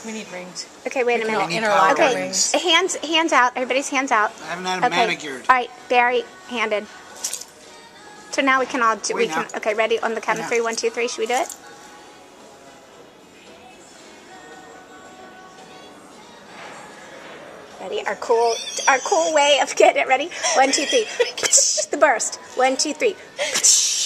We need rings. Okay, wait a minute. Interlock Okay, rings. hands out. Everybody's hands out. I haven't had them manicured. All right, Barry, handed. So now we can all do. Wait now. Okay, ready on the count of 3. 1, 2, 3. Should we do it? Ready? Our cool way of getting it ready. 1, 2, 3. The burst. 1, 2, 3.